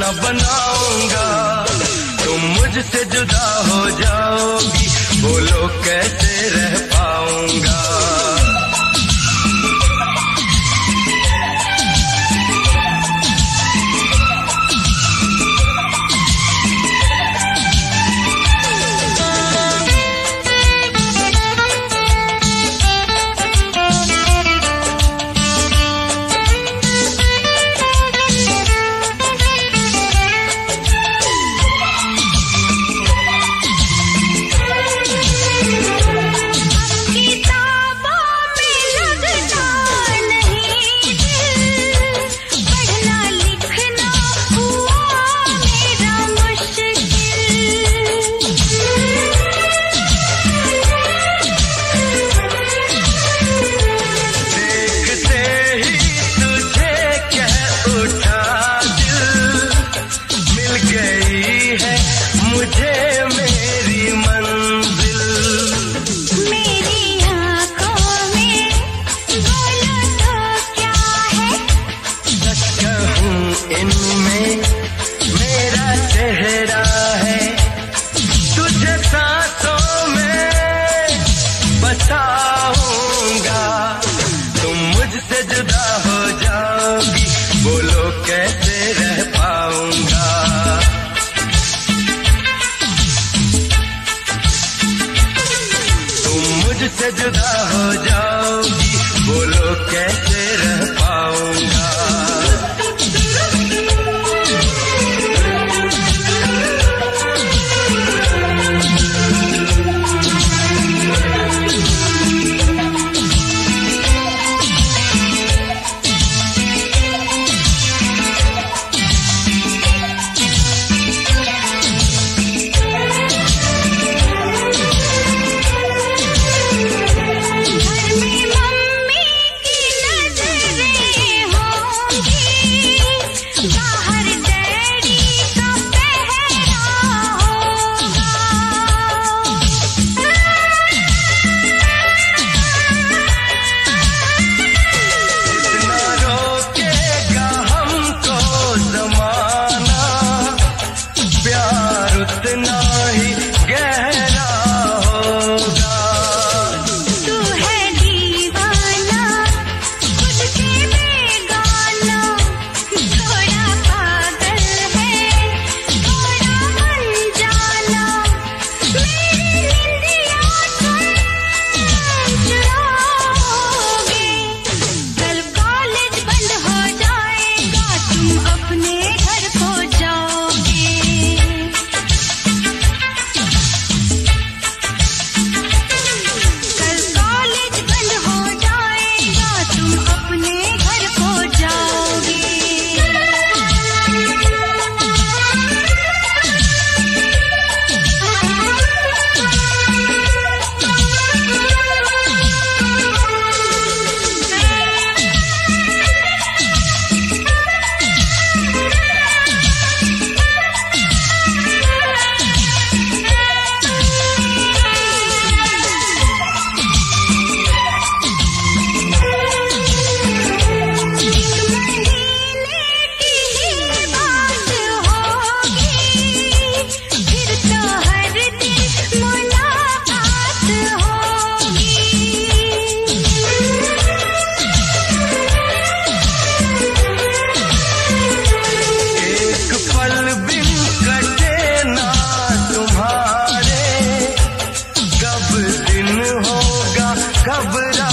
न बनाऊंगा। तुम मुझसे जुदा हो जाओगी, बोलो कैसे रह पाऊंगा। इनमें मेरा चेहरा है, तुझे सांसों में बसाऊंगा। तुम मुझसे जुदा हो जाओगी, बोलो कैसे रह पाऊंगा। तुम मुझसे जुदा हो जाओगी, बोलो कैसे रह पाऊंगा। उतना ही गहरा होगा। तू है दीवाना, खुद से बेगाना, थोड़ा पागल है, थोड़ा अनजाना। मेरी निंदिया तुम चुराओगे, कल कॉलेज बंद हो जाएगा, तुम अपने घर खो जाओगे। कब